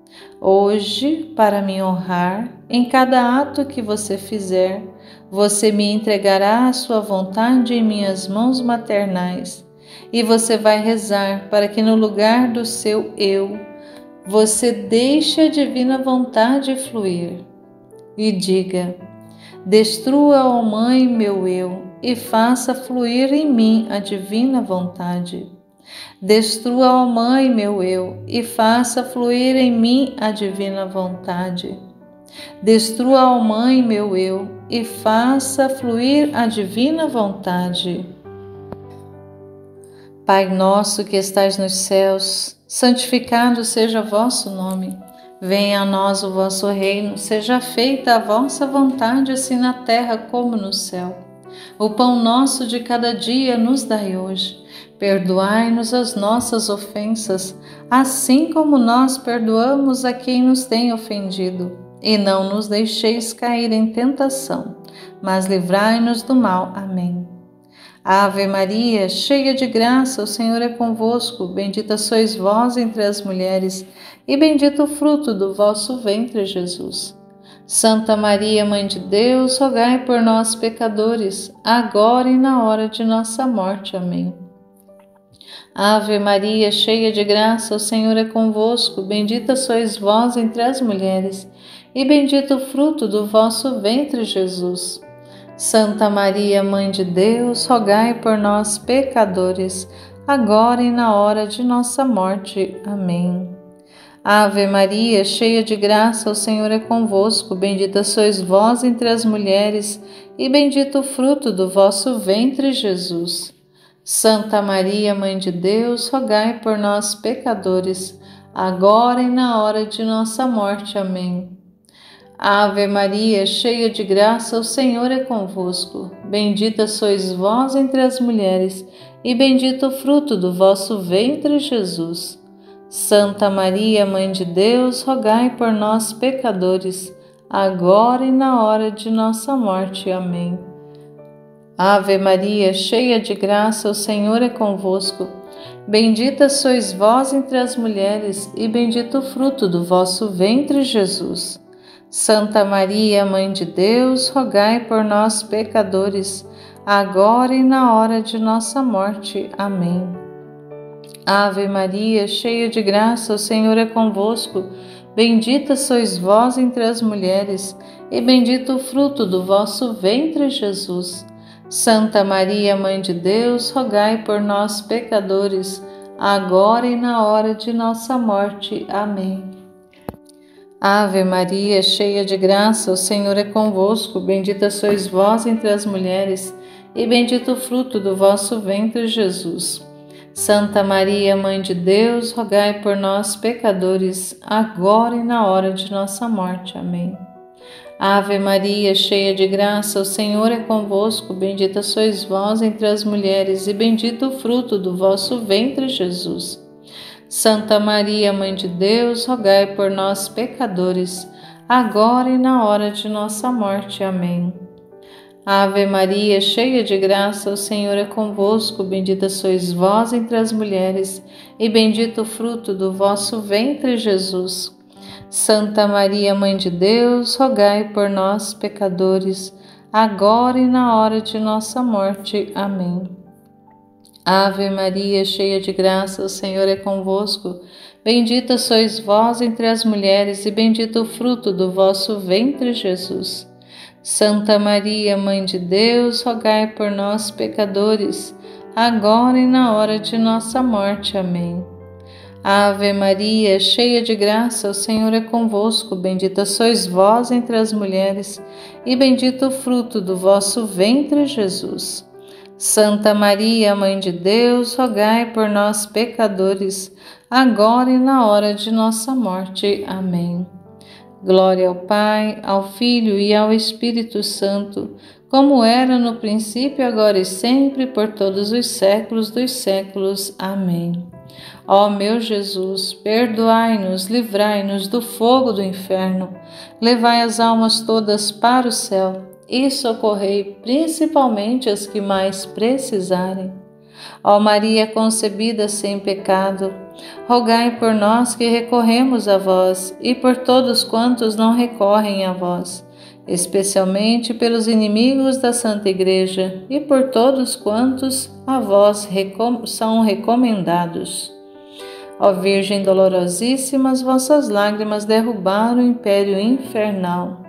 Hoje, para me honrar, em cada ato que você fizer, você me entregará a sua vontade em minhas mãos maternais, e você vai rezar para que no lugar do seu eu, você deixe a divina vontade fluir. E diga: destrua, ó Mãe, meu eu, e faça fluir em mim a divina vontade. Destrua, ó Mãe, meu eu, e faça fluir em mim a divina vontade. Destrua, ó Mãe, meu eu, e faça fluir a divina vontade. Pai nosso que estais nos céus, santificado seja o vosso nome. Venha a nós o vosso reino, seja feita a vossa vontade, assim na terra como no céu. O pão nosso de cada dia nos dai hoje. Perdoai-nos as nossas ofensas, assim como nós perdoamos a quem nos tem ofendido. E não nos deixeis cair em tentação, mas livrai-nos do mal. Amém. Ave Maria, cheia de graça, o Senhor é convosco. Bendita sois vós entre as mulheres, e bendito o fruto do vosso ventre, Jesus. Santa Maria, Mãe de Deus, rogai por nós, pecadores, agora e na hora de nossa morte. Amém. Ave Maria, cheia de graça, o Senhor é convosco. Bendita sois vós entre as mulheres, e bendito o fruto do vosso ventre, Jesus. Santa Maria, Mãe de Deus, rogai por nós, pecadores, agora e na hora de nossa morte. Amém. Ave Maria, cheia de graça, o Senhor é convosco. Bendita sois vós entre as mulheres, e bendito o fruto do vosso ventre, Jesus. Santa Maria, Mãe de Deus, rogai por nós, pecadores, agora e na hora de nossa morte. Amém. Ave Maria, cheia de graça, o Senhor é convosco. Bendita sois vós entre as mulheres, e bendito o fruto do vosso ventre, Jesus. Santa Maria, Mãe de Deus, rogai por nós, pecadores, agora e na hora de nossa morte. Amém. Ave Maria, cheia de graça, o Senhor é convosco. Bendita sois vós entre as mulheres, e bendito o fruto do vosso ventre, Jesus. Santa Maria, Mãe de Deus, rogai por nós, pecadores, agora e na hora de nossa morte. Amém. Ave Maria, cheia de graça, o Senhor é convosco. Bendita sois vós entre as mulheres, e bendito o fruto do vosso ventre, Jesus. Santa Maria, Mãe de Deus, rogai por nós, pecadores, agora e na hora de nossa morte. Amém. Ave Maria, cheia de graça, o Senhor é convosco. Bendita sois vós entre as mulheres, e bendito o fruto do vosso ventre, Jesus. Santa Maria, Mãe de Deus, rogai por nós, pecadores, agora e na hora de nossa morte. Amém. Ave Maria, cheia de graça, o Senhor é convosco. Bendita sois vós entre as mulheres, e bendito o fruto do vosso ventre, Jesus. Santa Maria, Mãe de Deus, rogai por nós, pecadores, agora e na hora de nossa morte. Amém. Ave Maria, cheia de graça, o Senhor é convosco. Bendita sois vós entre as mulheres, e bendito o fruto do vosso ventre, Jesus. Santa Maria, Mãe de Deus, rogai por nós, pecadores, agora e na hora de nossa morte. Amém. Ave Maria, cheia de graça, o Senhor é convosco. Bendita sois vós entre as mulheres, e bendito o fruto do vosso ventre, Jesus. Santa Maria, Mãe de Deus, rogai por nós, pecadores, agora e na hora de nossa morte. Amém. Ave Maria, cheia de graça, o Senhor é convosco. Bendita sois vós entre as mulheres, e bendito o fruto do vosso ventre, Jesus. Santa Maria, Mãe de Deus, rogai por nós, pecadores, agora e na hora de nossa morte. Amém. Glória ao Pai, ao Filho e ao Espírito Santo, como era no princípio, agora e sempre, por todos os séculos dos séculos. Amém. Ó meu Jesus, perdoai-nos, livrai-nos do fogo do inferno, levai as almas todas para o céu e socorrei principalmente as que mais precisarem. Ó Maria concebida sem pecado, rogai por nós que recorremos a vós e por todos quantos não recorrem a vós, especialmente pelos inimigos da Santa Igreja e por todos quantos a vós recom- são recomendados. Ó Virgem dolorosíssima, as vossas lágrimas derrubaram o império infernal.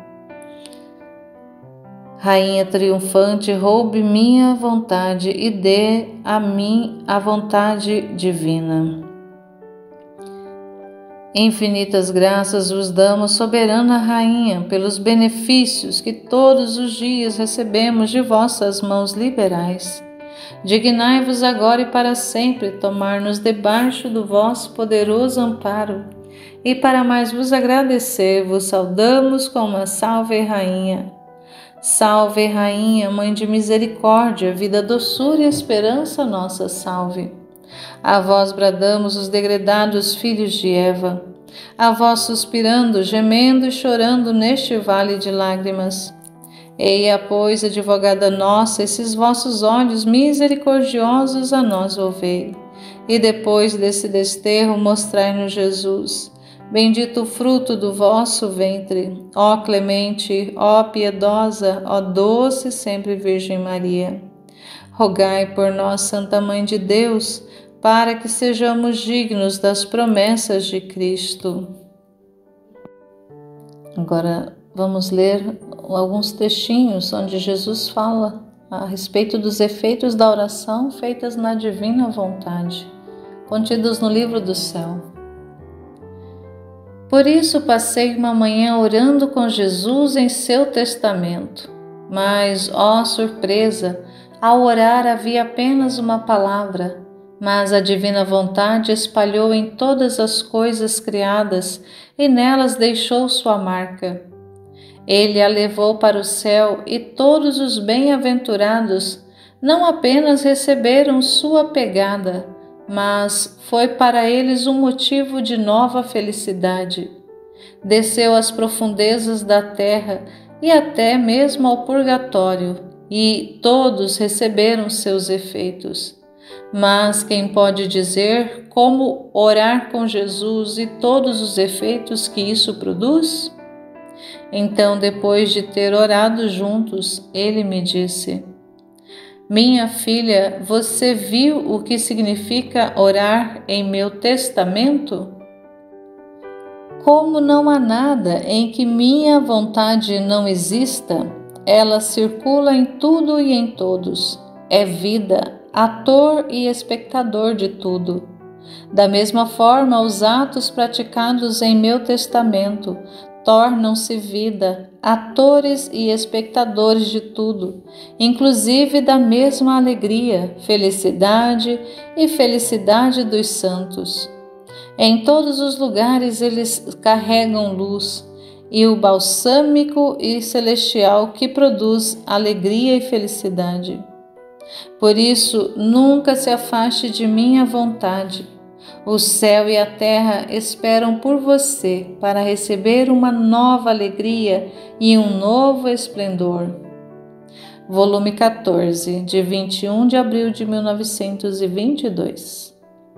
Rainha triunfante, roube minha vontade e dê a mim a vontade divina. Infinitas graças vos damos, soberana Rainha, pelos benefícios que todos os dias recebemos de vossas mãos liberais. Dignai-vos agora e para sempre tomar-nos debaixo do vosso poderoso amparo, e para mais vos agradecer, vos saudamos com uma salve, Rainha. Salve, Rainha, Mãe de misericórdia, vida, doçura e esperança, nossa salve. A vós bradamos os degredados filhos de Eva, a vós suspirando, gemendo e chorando neste vale de lágrimas. Eia, pois, advogada nossa, esses vossos olhos misericordiosos a nós volvei, e depois desse desterro mostrai-nos Jesus. Bendito o fruto do vosso ventre, ó clemente, ó piedosa, ó doce sempre Virgem Maria. Rogai por nós, Santa Mãe de Deus, para que sejamos dignos das promessas de Cristo. Agora vamos ler alguns textinhos onde Jesus fala a respeito dos efeitos da oração feitas na divina vontade, contidos no livro do céu. Por isso passei uma manhã orando com Jesus em seu testamento. Mas, ó surpresa, ao orar havia apenas uma palavra, mas a divina vontade espalhou em todas as coisas criadas e nelas deixou sua marca. Ele a levou para o céu e todos os bem-aventurados não apenas receberam sua pegada, mas foi para eles um motivo de nova felicidade. Desceu às profundezas da terra e até mesmo ao purgatório, e todos receberam seus efeitos. Mas quem pode dizer como orar com Jesus e todos os efeitos que isso produz? Então, depois de ter orado juntos, ele me disse: Minha filha, você viu o que significa orar em meu testamento? Como não há nada em que minha vontade não exista, ela circula em tudo e em todos. É vida, ator e espectador de tudo. Da mesma forma, os atos praticados em meu testamento tornam-se vida, atores e espectadores de tudo, inclusive da mesma alegria, felicidade e felicidade dos santos. Em todos os lugares eles carregam luz, e o balsâmico e celestial que produz alegria e felicidade. Por isso, nunca se afaste de minha vontade. O céu e a terra esperam por você para receber uma nova alegria e um novo esplendor. Volume quatorze, de vinte e um de abril de mil novecentos e vinte e dois.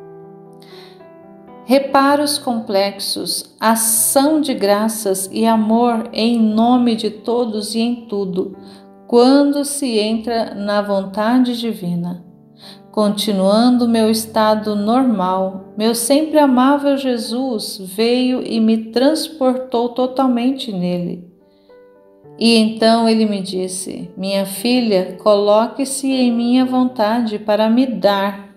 Reparos complexos, ação de graças e amor em nome de todos e em tudo, quando se entra na vontade divina. Continuando meu estado normal, meu sempre amável Jesus veio e me transportou totalmente nele. E então ele me disse: minha filha, coloque-se em minha vontade para me dar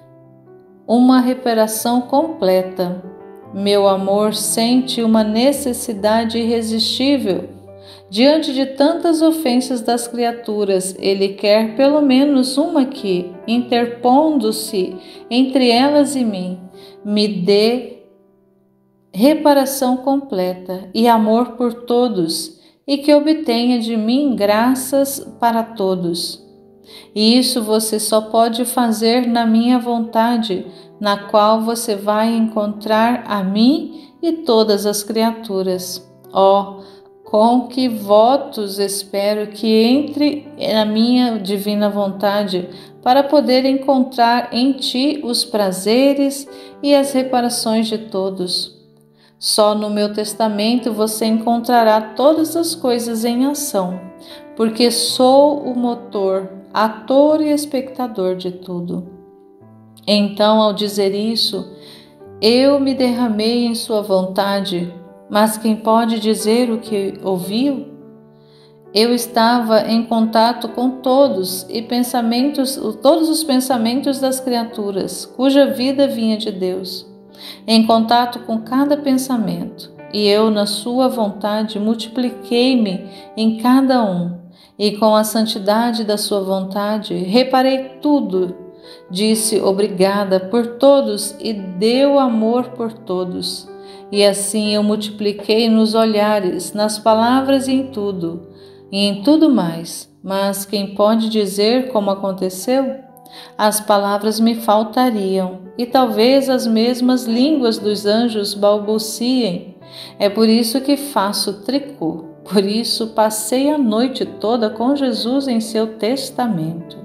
uma reparação completa. Meu amor sente uma necessidade irresistível. Diante de tantas ofensas das criaturas, ele quer pelo menos uma que, interpondo-se entre elas e mim, me dê reparação completa e amor por todos, e que obtenha de mim graças para todos. E isso você só pode fazer na minha vontade, na qual você vai encontrar a mim e todas as criaturas. Ó, oh, com que votos espero que entre na minha divina vontade para poder encontrar em ti os prazeres e as reparações de todos. Só no meu testamento você encontrará todas as coisas em ação, porque sou o motor, ator e espectador de tudo. Então, ao dizer isso, eu me derramei em sua vontade. Mas quem pode dizer o que ouviu? Eu estava em contato com todos e pensamentos, todos os pensamentos das criaturas, cuja vida vinha de Deus, em contato com cada pensamento, e eu, na sua vontade, multipliquei-me em cada um, e com a santidade da sua vontade, reparei tudo, disse obrigada por todos e deu amor por todos. E assim eu multipliquei nos olhares, nas palavras e em tudo, e em tudo mais. Mas quem pode dizer como aconteceu? As palavras me faltariam, e talvez as mesmas línguas dos anjos balbuciem. É por isso que faço tricô, por isso passei a noite toda com Jesus em seu testamento.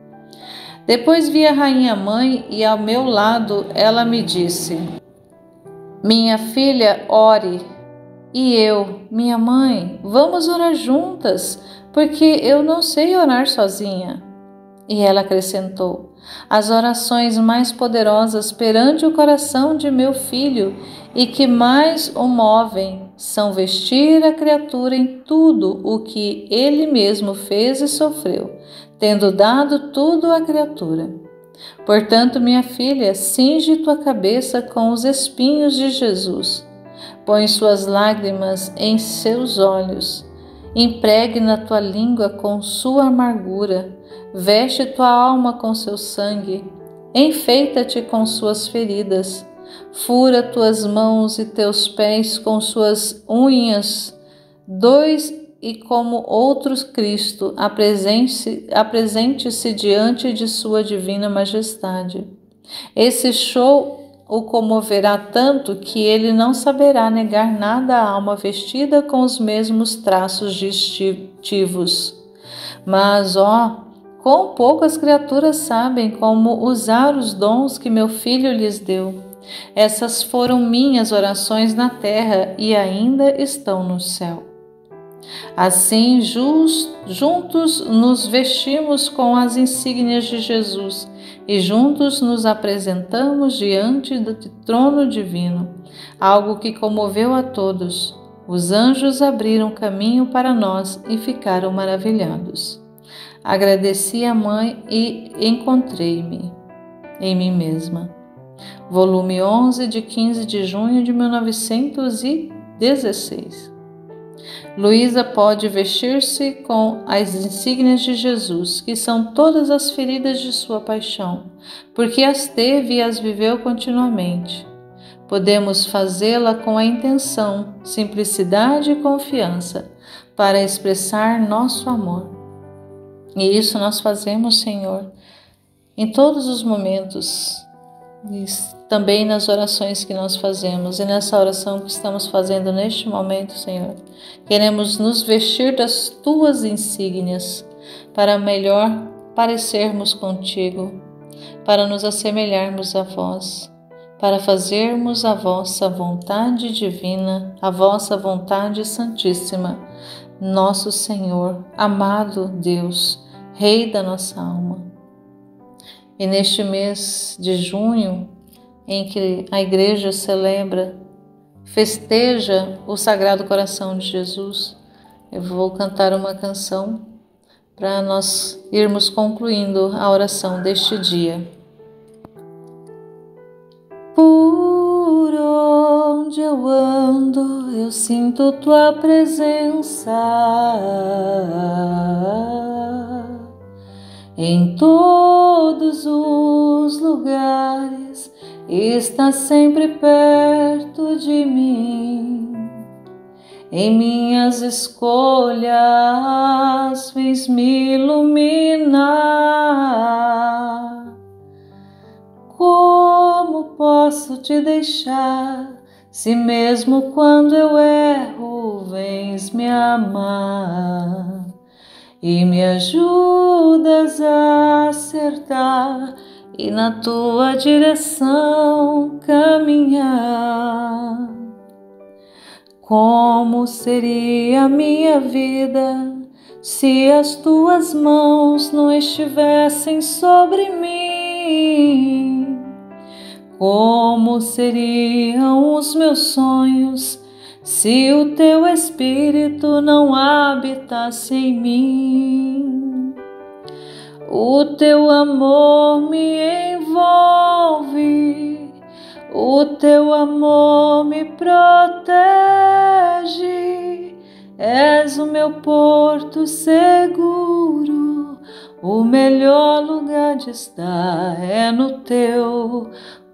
Depois vi a rainha mãe e ao meu lado ela me disse: minha filha, ore. E eu, minha mãe, vamos orar juntas, porque eu não sei orar sozinha. E ela acrescentou: as orações mais poderosas perante o coração de meu filho e que mais o movem são vestir a criatura em tudo o que ele mesmo fez e sofreu, tendo dado tudo à criatura. Portanto, minha filha, cinge tua cabeça com os espinhos de Jesus. Põe suas lágrimas em seus olhos. Impregna tua língua com sua amargura. Veste tua alma com seu sangue. Enfeita-te com suas feridas. Fura tuas mãos e teus pés com suas unhas. Dois e como outro Cristo, apresente-se apresente-se diante de sua divina majestade. Esse show o comoverá tanto que ele não saberá negar nada à alma vestida com os mesmos traços distintivos. Mas, ó, quão poucas criaturas sabem como usar os dons que meu filho lhes deu. Essas foram minhas orações na terra e ainda estão no céu. Assim, just, juntos nos vestimos com as insígnias de Jesus e juntos nos apresentamos diante do trono divino, algo que comoveu a todos. Os anjos abriram caminho para nós e ficaram maravilhados. Agradeci a mãe e encontrei-me em mim mesma. Volume onze, de quinze de junho de mil novecentos e dezesseis. Luísa pode vestir-se com as insígnias de Jesus, que são todas as feridas de sua paixão, porque as teve e as viveu continuamente. Podemos fazê-la com a intenção, simplicidade e confiança, para expressar nosso amor. E isso nós fazemos, Senhor, em todos os momentos, e também nas orações que nós fazemos. E nessa oração que estamos fazendo neste momento, Senhor, queremos nos vestir das Tuas insígnias para melhor parecermos contigo, para nos assemelharmos a Vós, para fazermos a Vossa vontade divina, a Vossa vontade santíssima, nosso Senhor, amado Deus, Rei da nossa alma. E neste mês de junho, em que a Igreja celebra, festeja o Sagrado Coração de Jesus, eu vou cantar uma canção para nós irmos concluindo a oração deste dia. Por onde eu ando, eu sinto Tua presença. Em todos os lugares, está sempre perto de mim. Em minhas escolhas, vens me iluminar. Como posso te deixar, se mesmo quando eu erro, vens me amar e me ajudas a acertar e na Tua direção caminhar? Como seria a minha vida se as Tuas mãos não estivessem sobre mim? Como seriam os meus sonhos se o Teu Espírito não habitasse em mim? O Teu amor me envolve, o Teu amor me protege. És o meu porto seguro, o melhor lugar de estar é no Teu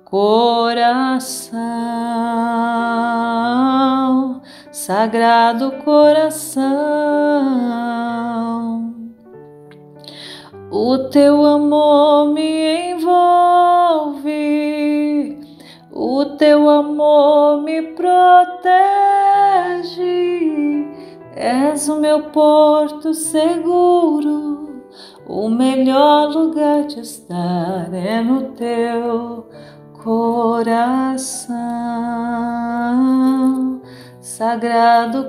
coração, Sagrado Coração. O Teu amor me envolve, o Teu amor me protege. És o meu porto seguro, o melhor lugar de estar é no Teu coração, Sagrado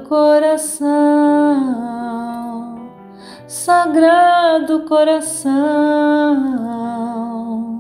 Coração, Sagrado Coração,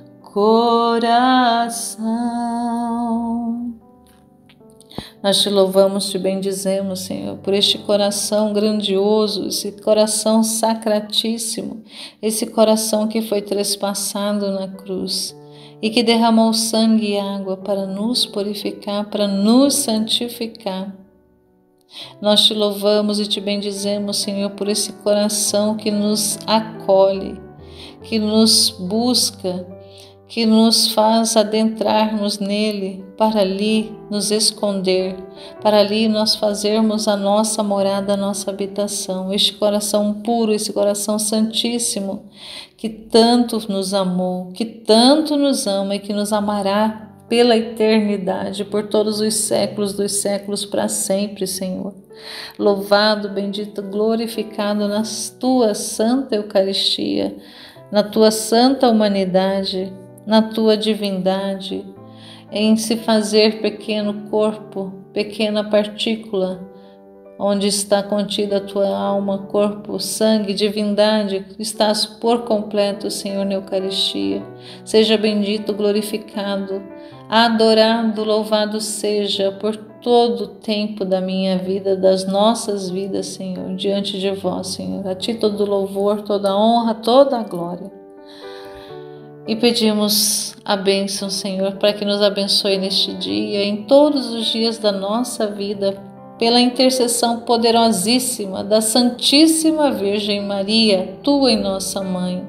Coração. Nós Te louvamos, Te bendizemos, Senhor, por este coração grandioso, esse coração sacratíssimo, esse coração que foi trespassado na cruz e que derramou sangue e água para nos purificar, para nos santificar. Nós Te louvamos e Te bendizemos, Senhor, por esse coração que nos acolhe, que nos busca, que nos faz adentrarmos nele, para ali nos esconder, para ali nós fazermos a nossa morada, a nossa habitação. Este coração puro, esse coração santíssimo, que tanto nos amou, que tanto nos ama e que nos amará pela eternidade, por todos os séculos dos séculos, para sempre, Senhor. Louvado, bendito, glorificado na Tua santa Eucaristia, na Tua santa humanidade, na Tua divindade, em se fazer pequeno corpo, pequena partícula, onde está contida a Tua alma, corpo, sangue, divindade, estás por completo, Senhor, na Eucaristia. Seja bendito, glorificado, adorado, louvado seja por todo o tempo da minha vida, das nossas vidas, Senhor, diante de Vós, Senhor. A Ti todo louvor, toda honra, toda a glória. E pedimos a bênção, Senhor, para que nos abençoe neste dia, em todos os dias da nossa vida, pela intercessão poderosíssima da Santíssima Virgem Maria, Tua e nossa Mãe.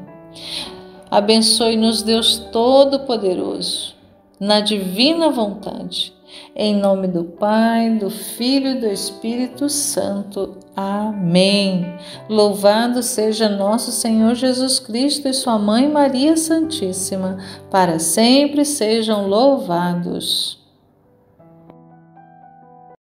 Abençoe-nos, Deus Todo-Poderoso, na divina vontade, Em nome do Pai, do Filho e do Espírito Santo. Amém. Louvado seja nosso Senhor Jesus Cristo e sua Mãe Maria Santíssima, para sempre sejam louvados.